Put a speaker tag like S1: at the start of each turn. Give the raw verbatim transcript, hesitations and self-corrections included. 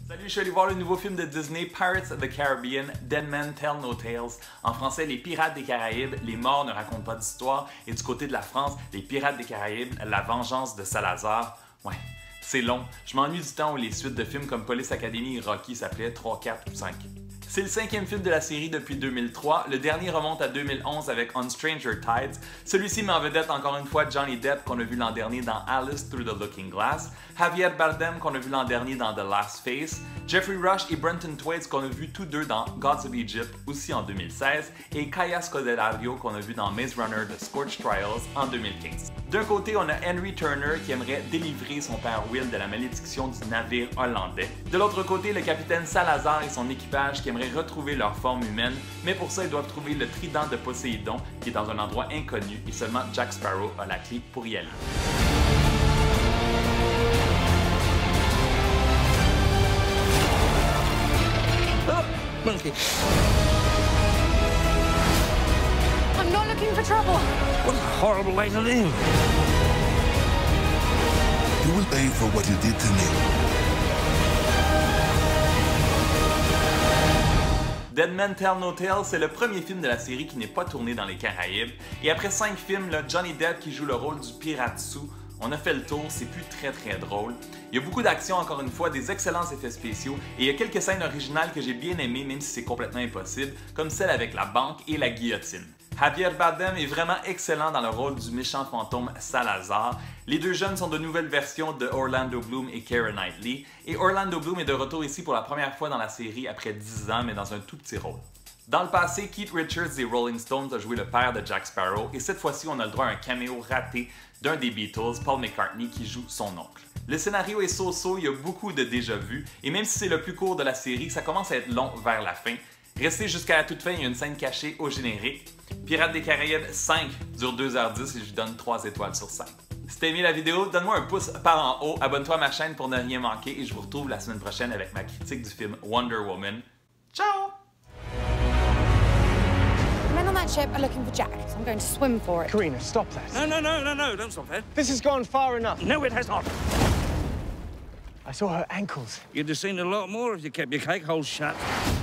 S1: Salut, je suis allé voir le nouveau film de Disney, Pirates of the Caribbean, Dead Men Tell No Tales. En français, Les Pirates des Caraïbes, Les morts ne racontent pas d'histoire. Et du côté de la France, Les Pirates des Caraïbes, La vengeance de Salazar. Ouais, c'est long. Je m'ennuie du temps où les suites de films comme Police Academy et Rocky s'appelaient trois, quatre ou cinq. C'est le cinquième film de la série depuis deux mille trois. Le dernier remonte à deux mille onze avec On Stranger Tides. Celui-ci met en vedette encore une fois Johnny Depp qu'on a vu l'an dernier dans Alice Through the Looking Glass, Javier Bardem qu'on a vu l'an dernier dans The Last Face, Jeffrey Rush et Brenton Thwaites qu'on a vu tous deux dans Gods of Egypt aussi en deux mille seize et Kaya Scodelario qu'on a vu dans Maze Runner The Scorched Trials en deux mille quinze. D'un côté, on a Henry Turner qui aimerait délivrer son père Will de la malédiction du navire hollandais. De l'autre côté, le capitaine Salazar et son équipage qui aimeraient retrouver leur forme humaine, mais pour ça, ils doivent trouver le trident de Poséidon qui est dans un endroit inconnu et seulement Jack Sparrow a la clé pour y aller.
S2: Oh, monkey.
S3: I'm not looking for trouble.
S2: What a horrible way to live.
S4: You will pay for what you did to me.
S1: Dead Men Tell No Tales, c'est le premier film de la série qui n'est pas tourné dans les Caraïbes. Et après cinq films, là, Johnny Depp qui joue le rôle du pirate sous, on a fait le tour, c'est plus très très drôle. Il y a beaucoup d'action encore une fois, des excellents effets spéciaux, et il y a quelques scènes originales que j'ai bien aimées même si c'est complètement impossible, comme celle avec la banque et la guillotine. Javier Bardem est vraiment excellent dans le rôle du méchant fantôme Salazar. Les deux jeunes sont de nouvelles versions de Orlando Bloom et Keira Knightley, et Orlando Bloom est de retour ici pour la première fois dans la série après dix ans, mais dans un tout petit rôle. Dans le passé, Keith Richards des Rolling Stones a joué le père de Jack Sparrow, et cette fois-ci, on a le droit à un caméo raté d'un des Beatles, Paul McCartney, qui joue son oncle. Le scénario est so-so, il y a beaucoup de déjà-vu, et même si c'est le plus court de la série, ça commence à être long vers la fin. Restez jusqu'à la toute fin, il y a une scène cachée au générique. Pirates des Caraïbes cinq dure deux heures dix et je lui donne trois étoiles sur cinq. Si t'as aimé la vidéo, donne-moi un pouce par en haut, abonne-toi à ma chaîne pour ne rien manquer et je vous retrouve la semaine prochaine avec ma critique du film Wonder Woman. Ciao!
S3: The men on that ship are looking for Jack, so I'm going to swim for it.
S5: Karina, stop that.
S2: No, no, no, no, no, don't stop that.
S5: This has gone far enough.
S2: No, it has not.
S5: I saw her ankles.
S2: You'd have seen a lot more if you kept your cake hole shut.